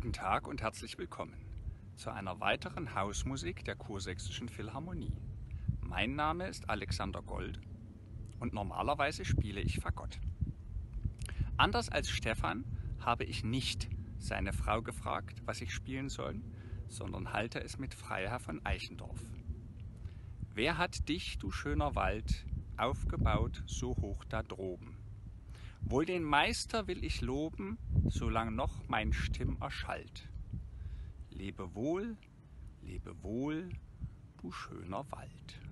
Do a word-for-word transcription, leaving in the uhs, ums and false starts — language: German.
Guten Tag und herzlich willkommen zu einer weiteren Hausmusik der Kursächsischen Philharmonie. Mein Name ist Alexander Gold und normalerweise spiele ich Fagott. Anders als Stefan habe ich nicht seine Frau gefragt, was ich spielen soll, sondern halte es mit Freiherr von Eichendorff. Wer hat dich, du schöner Wald, aufgebaut so hoch da droben? Wohl den Meister will ich loben, solang noch mein Stimm erschallt. Lebe wohl, lebe wohl, du schöner Wald.